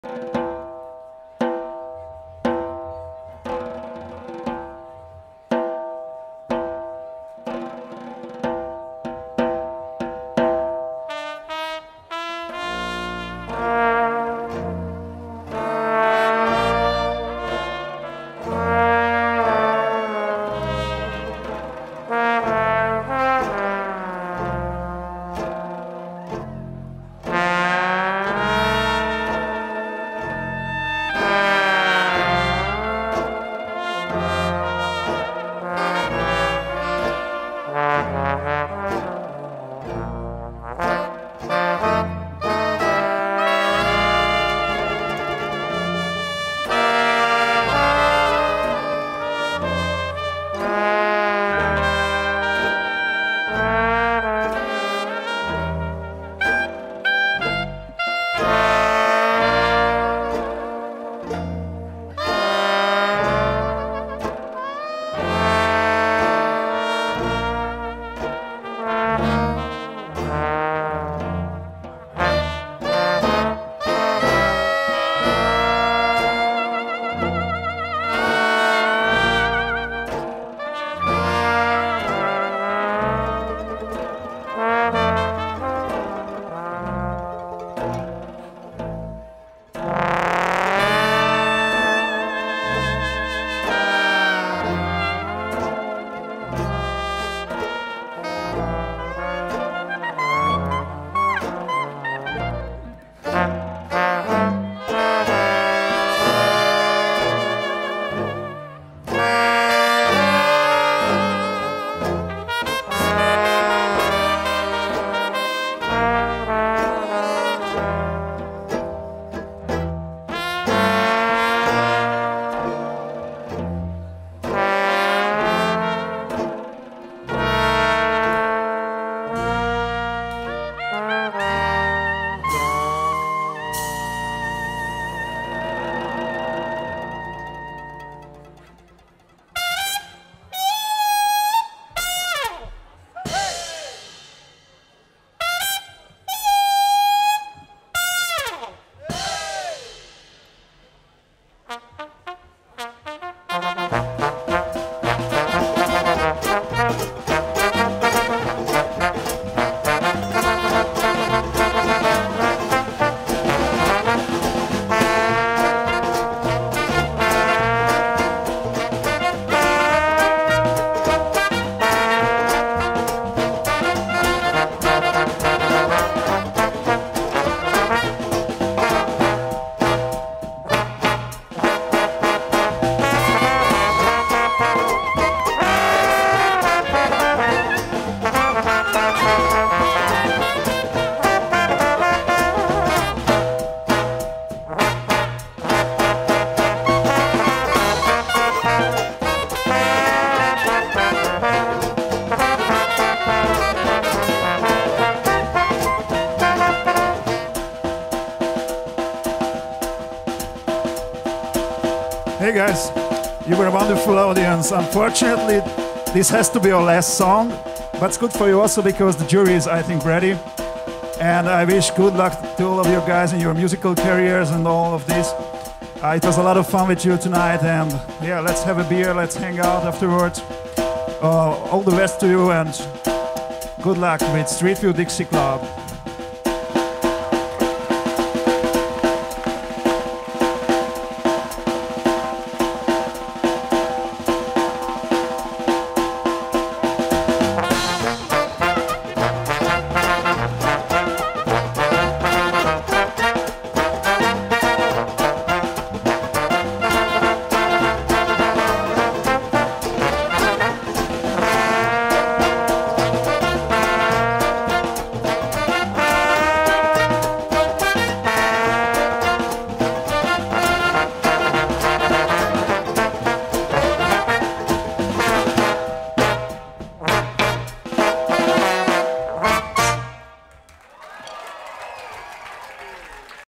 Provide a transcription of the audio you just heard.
Hey guys, you were a wonderful audience. Unfortunately, this has to be our last song, but it's good for you also because the jury is, I think, ready. And I wish good luck to all of you guys in your musical careers and all of this. It was a lot of fun with you tonight, and yeah, let's have a beer, let's hang out afterwards. All the best to you, and good luck with Street View Dixie Club.